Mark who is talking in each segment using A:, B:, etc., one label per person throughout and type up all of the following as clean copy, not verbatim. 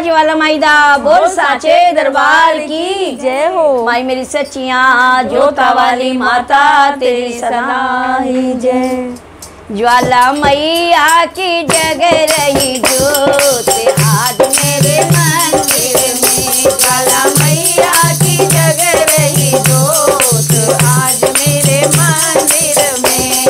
A: ज्वाला माई दा बोल साचे दरबार की जय हो। माई मेरी सच्चियां जोता वाली माता तेरी सदा ही जय। ज्वाला मैया की जग रही जोत आज मेरे मंदिर में। ज्वाला मैया की जग रही जोत आज मेरे मंदिर में।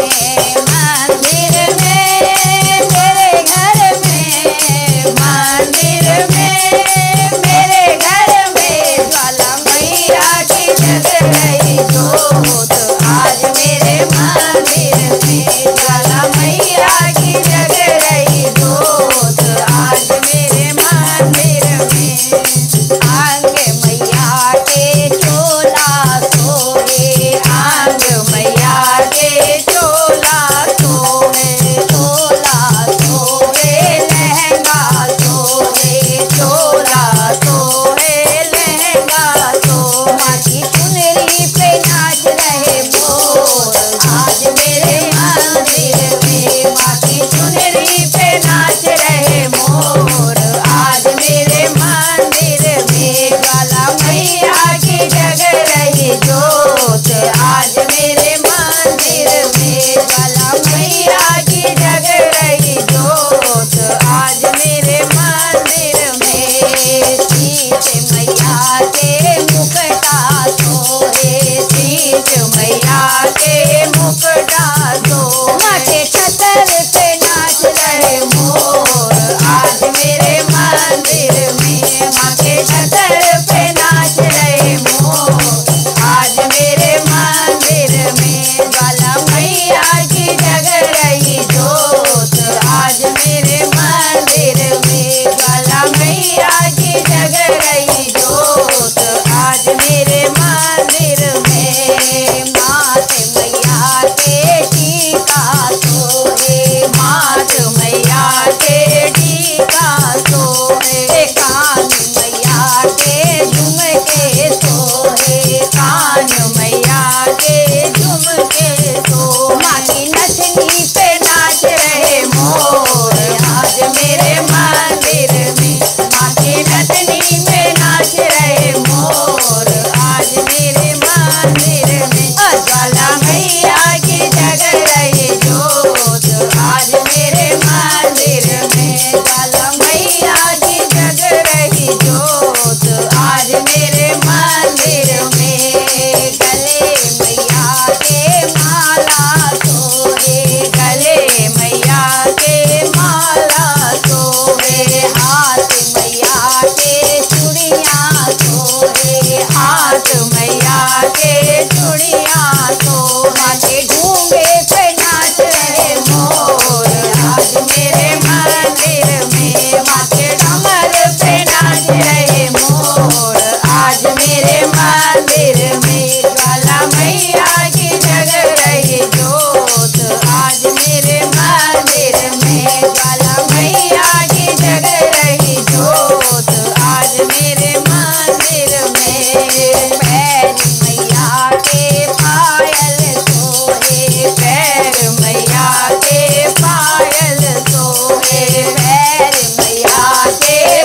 A: मंदिर में मेरे घर में, मंदिर में मेरे घर में ज्वाला मैया की जग रही जोत आज मेरे मंदिर में। ज्वाला मैया की जग रही जोत आज मेरे मंदिर में। आंग मैया के चोला सोहे, आंग मैया के चोला सोहे, चोला सोहे लहंगा सोहे, चोला सोहे लहंगा सो। माँ की चुनरी पे नाच रहे मोर आज मेरे मंदिर में। माँ की चुनरी पे नाच रहे मोर आज मेरे मंदिर में। ज्वाला मैया की जग रही जोत आज मेरे मंदिर में। ज्वाला मैया की जग रही जोत आज मेरे मंदिर में। शीश मैया के मुकुटा सोहे, शीश मैया के मुकुटा सो। माँ के छतर पे नाच रहे मोर आज मेरे मंदिर में। माँ के छतर पे नाच रहे मोर आज मेरे मंदिर में। ज्वाला मैया की जग रही जोत आज मेरे मंदिर में। ज्वाला मैया की जग रही जोत आज मेरे मंदिर में। मात मैया के टीका सोहे, मात मैया के टीका सोहे। कान मैया के झुमके सोहे, कान मैया के झुमके सो। माँ की नथनी पे नाच रहे मोर आज मेरे मंदिर में। माँ की नथनी पे नाच रहे मोर आज मेरे मंदिर में। ज्वाला मैया की जग रही जोत आज मेरे मंदिर में। ज्वाला मैया की जग रही जोत आज मेरे मंदिर में। गले मैया के माला सोहे, गले मैया के माला सोहे। हाथ मैया के चूड़ियाँ सोहे, हाथ मैया के चूड़ियाँ सो। माँ के घूंघे पे नाच रहे मोर आज मेरे मंदिर में। माँ के कमर पे नाच रहे मोर आज मेरे मंदिर में। ज्वाला मैया की जग रही जोत आज मेरे मंदिर में। ज्वाला मैया की जग रही जोत आज मेरे मंदिर में। पैर मैया के पायल सोहे, पैर मैया के पायल सोहे। पैर मैया के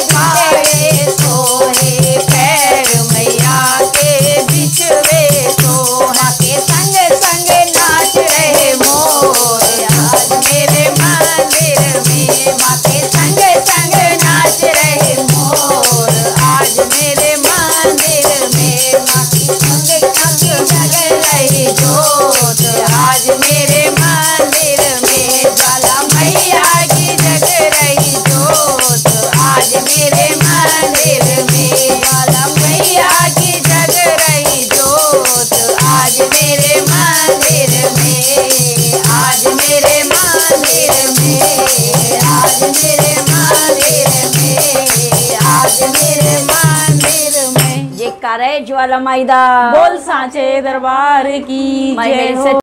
A: पायल सोहे, पैर मैया के बिछवे सो। माँ के संग संग नाच रहे मोर आज मेरे मंदिर में। माँ के संग संग नाच रहे मोर आज मेरे मंदिर में। माँ की संग संग जग रही जोत आज मेरे मंदिर में। ज्वाला मैया की जग रही जोत आज मेरे मंदिर में। ज्वाला मैया की जग रही जोत आज मेरे मंदिर में। आज मेरे मंदिर में, आज मेरे मंदिर में, आज मेरे मंदिर में। जयकारा ज्वाला माई दा
B: बोल साचे दरबार की
A: माई
B: जय
A: मेरी
B: हो।